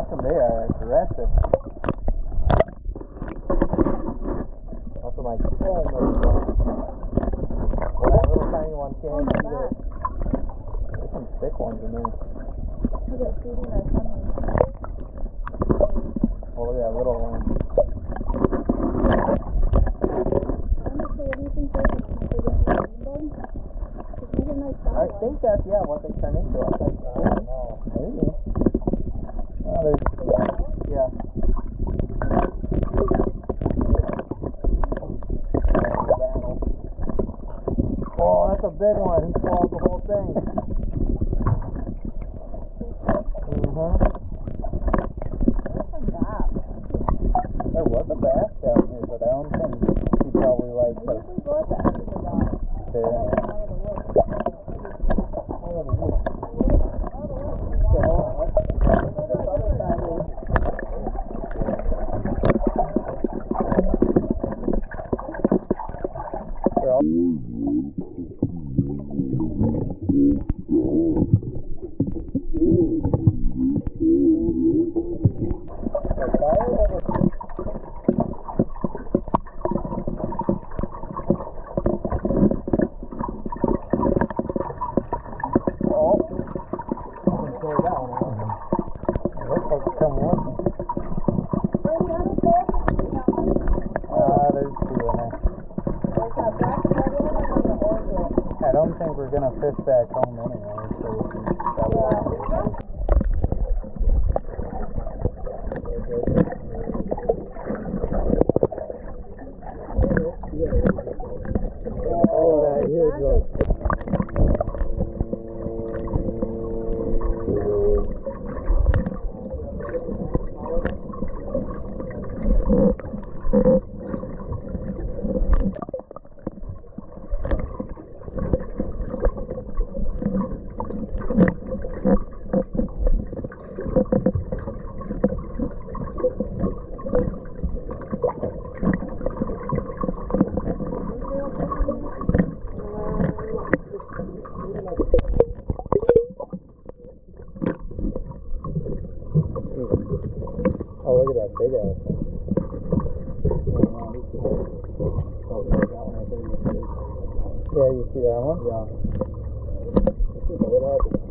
come they are aggressive. Also like, oh my god. Well, that little tiny one can't eat it. There's some thick ones in there. Look at feeding our tummy. Oh, look at that little one. Honestly, what do you think they're going to do? These are nice I think that's, yeah, what they turn into. I don't know. Maybe. Oh, there's, yeah. Oh, that's a big one. He swallowed the whole thing. There was a bass down here, but I don't think he probably likes it. We go at the end of the dock. There. Out of the woods. Oh, the wood. I don't think we're gonna fish back home anyway, so we can probably oh, here it goes. Oh, look at that big ass one. Yeah, you see that one? Yeah. This is a little hard to